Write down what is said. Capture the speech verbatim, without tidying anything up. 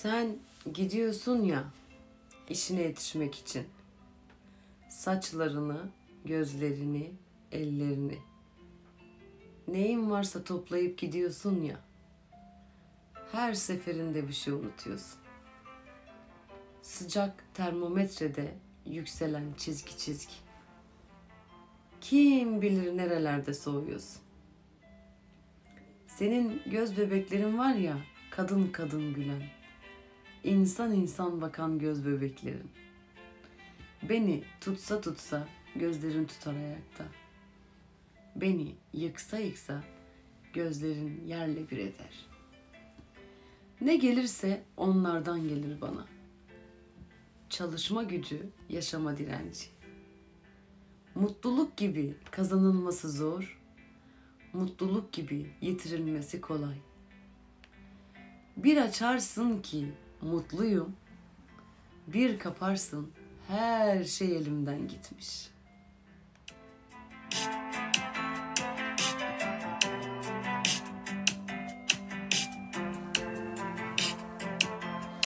Sen gidiyorsun ya işine yetişmek için. Saçlarını, gözlerini, ellerini. Neyin varsa toplayıp gidiyorsun ya. Her seferinde bir şey unutuyorsun. Sıcak termometrede yükselen çizgi çizgi. Kim bilir nerelerde soğuyorsun. Senin göz bebeklerin var ya, kadın kadın gülen, insan insan bakan göz bebeklerin. Beni tutsa tutsa gözlerin tutar ayakta. Beni yıksa yıksa gözlerin yerle bir eder. Ne gelirse onlardan gelir bana. Çalışma gücü, yaşama direnci. Mutluluk gibi kazanılması zor, mutluluk gibi yitirilmesi kolay. Bir açarsın ki mutluyum, bir kaparsın her şey elimden gitmiş.